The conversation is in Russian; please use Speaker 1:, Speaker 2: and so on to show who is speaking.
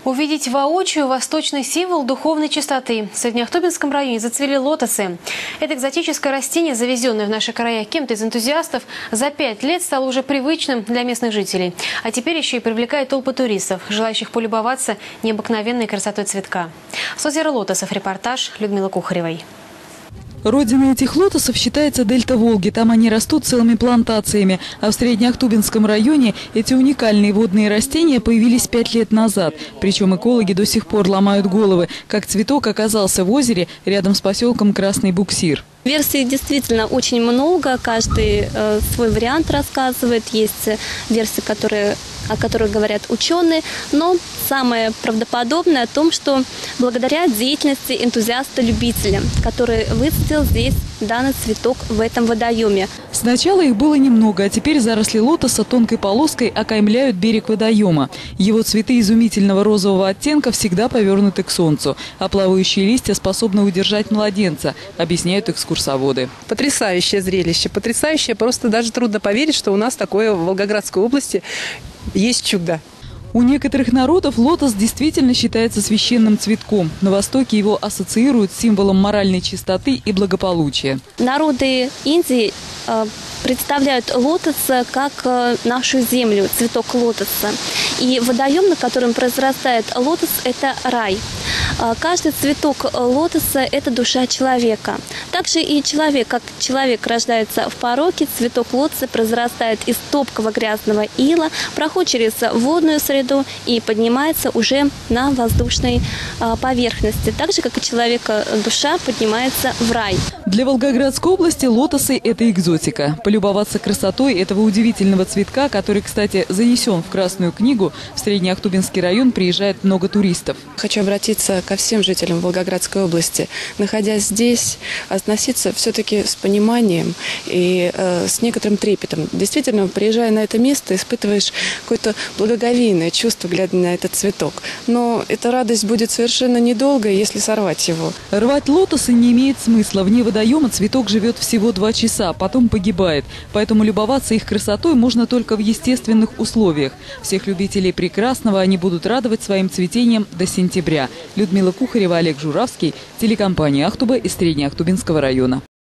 Speaker 1: Увидеть воочию восточный символ духовной чистоты. В Среднеахтубинском районе зацвели лотосы. Это экзотическое растение, завезенное в наши края кем-то из энтузиастов, за 5 лет стало уже привычным для местных жителей. А теперь еще и привлекает толпы туристов, желающих полюбоваться необыкновенной красотой цветка. С озера Лотосов репортаж Людмилы Кухаревой.
Speaker 2: Родиной этих лотосов считается дельта Волги. Там они растут целыми плантациями. А в Среднеахтубинском районе эти уникальные водные растения появились 5 лет назад. Причем экологи до сих пор ломают головы, как цветок оказался в озере рядом с поселком Красный Буксир.
Speaker 3: Версий действительно очень много, каждый свой вариант рассказывает. Есть версии, о которых говорят ученые, но самое правдоподобное о том, что благодаря деятельности энтузиаста-любителя, который высадил здесь данный цветок в этом водоеме.
Speaker 2: Сначала их было немного, а теперь заросли лотоса тонкой полоской окаймляют берег водоема. Его цветы изумительного розового оттенка всегда повернуты к солнцу, а плавающие листья способны удержать младенца, объясняют экскурсоводы.
Speaker 4: Потрясающее зрелище, потрясающее. Просто даже трудно поверить, что у нас такое в Волгоградской области есть чудо.
Speaker 2: У некоторых народов лотос действительно считается священным цветком. На Востоке его ассоциируют с символом моральной чистоты и благополучия.
Speaker 3: Народы Индии представляют лотос как нашу землю, цветок лотоса. И водоем, на котором произрастает лотос, это рай. Каждый цветок лотоса – это душа человека. Также и человек, как человек рождается в пороке, цветок лотоса произрастает из топкого грязного ила, проходит через водную среду и поднимается уже на воздушной поверхности. Так же, как и человека, душа поднимается в рай.
Speaker 2: Для Волгоградской области лотосы – это экзотика. Полюбоваться красотой этого удивительного цветка, который, кстати, занесен в Красную книгу, в Среднеахтубинский район приезжает много туристов.
Speaker 4: Хочу обратиться ко всем жителям Волгоградской области. Находясь здесь, относиться все-таки с пониманием и с некоторым трепетом. Действительно, приезжая на это место, испытываешь какое-то благоговейное чувство, глядя на этот цветок. Но эта радость будет совершенно недолгой, если сорвать его.
Speaker 2: Рвать лотосы не имеет смысла. Вне водоема цветок живет всего 2 часа, потом погибает. Поэтому любоваться их красотой можно только в естественных условиях. Всех любителей прекрасного они будут радовать своим цветением до сентября. Людмила Кухарева, Олег Журавский, телекомпания «Ахтуба» из Среднеахтубинского района.